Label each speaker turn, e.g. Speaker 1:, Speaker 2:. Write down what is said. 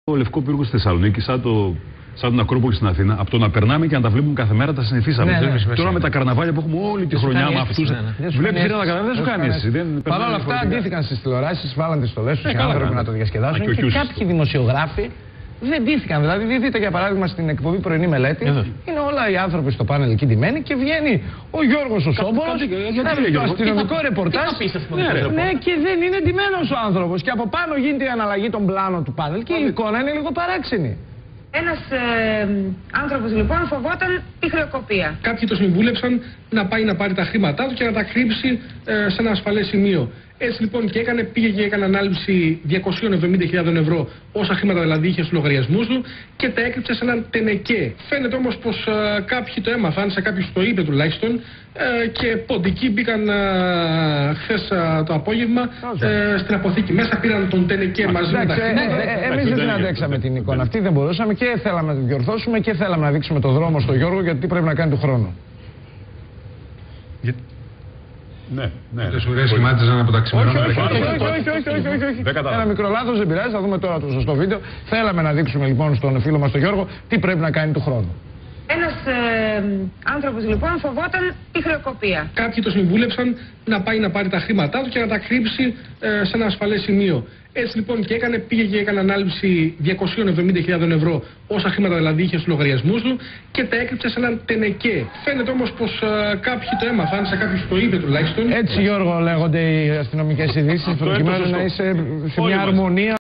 Speaker 1: Το Λευκό Πύργο στη Θεσσαλονίκη, σαν την Ακρόπολη στην Αθήνα, από το να περνάμε και να τα βλέπουμε κάθε μέρα τα συνηθίσαμε. Τώρα με τα καρναβάλια που έχουμε όλη τη χρονιά με αυτού. Βλέπει να καταλαβαίνει, δεν σου κάνει έτσι.
Speaker 2: Παρ' όλα αυτά, αντίθηκαν στι τηλεοράσεις, βάλαν τι στολές τους οι άνθρωποι να το διασκεδάσουν. Και κάποιοι δημοσιογράφοι δεν ντύθηκαν. Δηλαδή, δείτε για παράδειγμα στην εκπομπή Πρωινή Μελέτη, είναι όλα οι άνθρωποι στο πάνελ εκεί ντυμένοι και βγαίνει ο Γιώργος ο Σόμπορος στο αστυνομικό ρεπορτάζ. Ναι, και δεν είναι ντυμένος ο άνθρωπος. Και από πάνω γίνεται η αναλλαγή των πλάνων του πάνελ και η εικόνα είναι λίγο παράξενη.
Speaker 3: Ένας άνθρωπος λοιπόν φοβόταν τη χρεοκοπία.
Speaker 4: Κάποιοι το συμβούλεψαν να πάει να πάρει τα χρήματά του και να τα κρύψει σε ένα ασφαλές σημείο. Έτσι λοιπόν και πήγε και έκανε ανάληψη 270.000 ευρώ, όσα χρήματα δηλαδή είχε στους λογαριασμούς του, και τα έκρυψε σε έναν τενεκέ. Φαίνεται όμως πως κάποιοι το έμαθαν, σε κάποιους το είπε τουλάχιστον, και ποντικοί μπήκαν χθες το απόγευμα στην αποθήκη. Μέσα πήραν τον τενεκέ μαζί με τα χρήματα.
Speaker 2: Εμείς δεν την αντέξαμε την εικόνα αυτή, δεν μπορούσαμε και θέλαμε να την διορθώσουμε και θέλαμε να δείξουμε το δρόμο στο Γιώργο γιατί πρέπει να κάνει του χρόνου.
Speaker 1: Ναι.
Speaker 5: Δεν σχημάτιζαν από τα ξημερώματα.
Speaker 2: Όχι. Ένα μικρό λάθος, δεν πειράζει, θα δούμε τώρα το σωστό βίντεο. Θέλαμε να δείξουμε λοιπόν στον φίλο μας τον Γιώργο τι πρέπει να κάνει του χρόνου.
Speaker 3: Ένας άνθρωπος λοιπόν φοβόταν τη χρεοκοπία.
Speaker 4: Κάποιοι το συμβούλεψαν να πάει να πάρει τα χρήματά του και να τα κρύψει σε ένα ασφαλές σημείο. Έτσι λοιπόν και πήγε και έκανε ανάληψη 270.000 ευρώ, όσα χρήματα δηλαδή είχε στους λογαριασμούς του, και τα έκρυψε σε έναν τενεκέ. Φαίνεται όμως πως κάποιοι το έμαθαν, σε κάποιους το είπε τουλάχιστον.
Speaker 2: Έτσι Γιώργο λέγονται οι αστυνομικές ειδήσεις, προκειμένου να είσαι σε μια αρμονία.